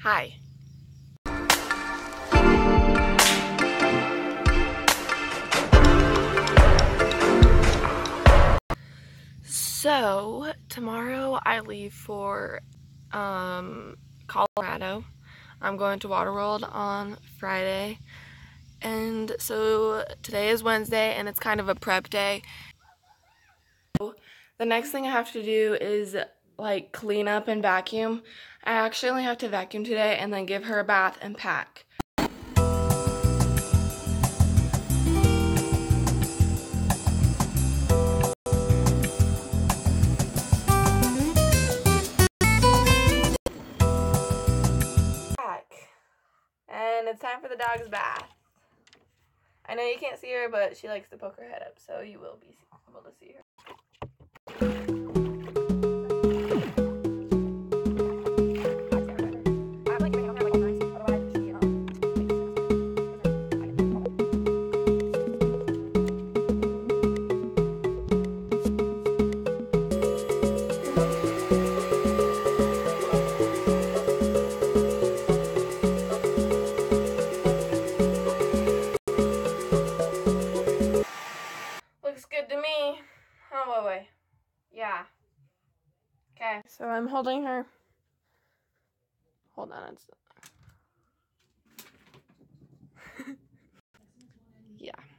Hi. So, tomorrow I leave for Colorado. I'm going to Waterworld on Friday. And so today is Wednesday and it's kind of a prep day. The next thing I have to do is like clean up and vacuum. I actually only have to vacuum today and then give her a bath and pack. And it's time for the dog's bath. I know you can't see her, but she likes to poke her head up, so you will be able to see her. Looks good to me. Oh, wait. Yeah. Okay. So I'm holding her. Hold on. It's... yeah.